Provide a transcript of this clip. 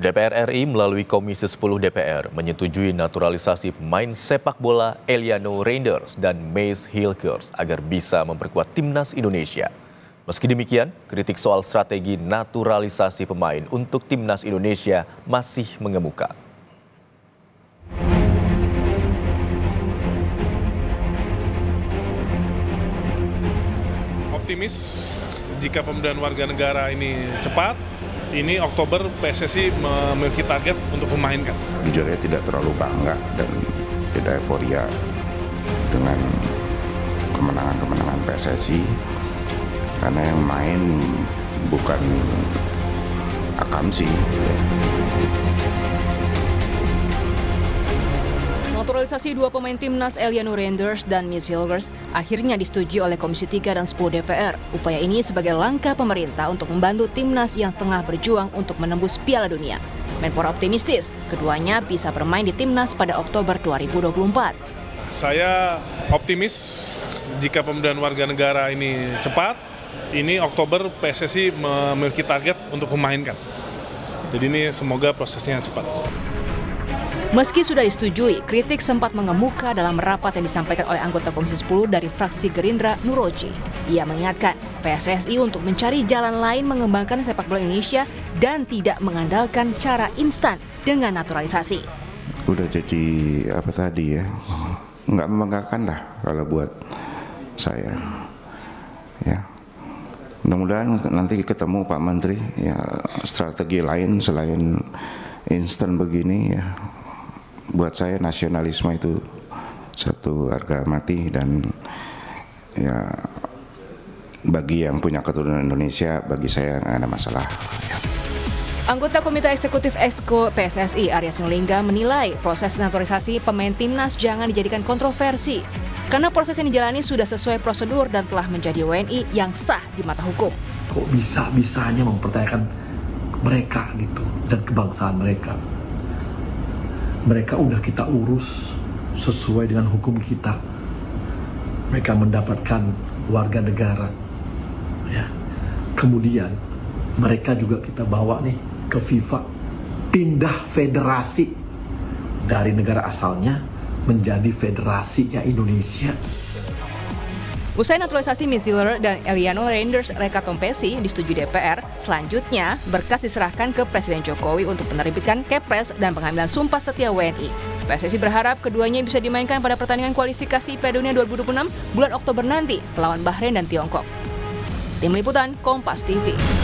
DPR RI melalui Komisi 10 DPR menyetujui naturalisasi pemain sepak bola Eliano Reinders dan Mace Hilgers agar bisa memperkuat timnas Indonesia. Meski demikian, kritik soal strategi naturalisasi pemain untuk timnas Indonesia masih mengemuka. Optimis jika pemberian warga negara ini cepat. Ini Oktober PSSI memiliki target untuk memainkan. Jujur ya, tidak terlalu bangga dan tidak euforia dengan kemenangan-kemenangan PSSI karena yang main bukan Akamsi. Naturalisasi dua pemain timnas Eliano Reinders dan Mace Hilgers akhirnya disetujui oleh Komisi 3 dan 10 DPR. Upaya ini sebagai langkah pemerintah untuk membantu timnas yang tengah berjuang untuk menembus Piala Dunia. Menpora optimistis keduanya bisa bermain di timnas pada Oktober 2024. Saya optimis jika pemberian warga negara ini cepat. Ini Oktober PSSI memiliki target untuk memainkan. Jadi ini semoga prosesnya cepat. Meski sudah disetujui, kritik sempat mengemuka dalam rapat yang disampaikan oleh anggota Komisi 10 dari fraksi Gerindra, Nuroji. Ia mengingatkan PSSI untuk mencari jalan lain mengembangkan sepak bola Indonesia dan tidak mengandalkan cara instan dengan naturalisasi. Udah jadi apa tadi ya, nggak membanggakan lah kalau buat saya. Ya, mudah-mudahan nanti ketemu Pak Menteri ya strategi lain selain instan begini ya. Buat saya nasionalisme itu satu harga mati dan ya bagi yang punya keturunan Indonesia, bagi saya nggak ada masalah. Ya. Anggota Komite Eksekutif Exco PSSI Arya Sinulinga menilai proses naturalisasi pemain timnas jangan dijadikan kontroversi karena proses yang dijalani sudah sesuai prosedur dan telah menjadi WNI yang sah di mata hukum. Kok bisa-bisanya mempertanyakan mereka gitu dan kebangsaan mereka? Mereka udah kita urus sesuai dengan hukum kita. Mereka mendapatkan warga negara. Ya. Kemudian mereka juga kita bawa nih ke FIFA. Pindah federasi dari negara asalnya menjadi federasinya Indonesia. Usai naturalisasi Mace Hilgers dan Eliano Reinders Rekatompesi disetujui DPR, selanjutnya berkas diserahkan ke Presiden Jokowi untuk penerbitan Kepres dan pengambilan sumpah setia WNI. PSSI berharap keduanya bisa dimainkan pada pertandingan kualifikasi Piala Dunia 2026 bulan Oktober nanti melawan Bahrain dan Tiongkok. Tim Liputan Kompas TV.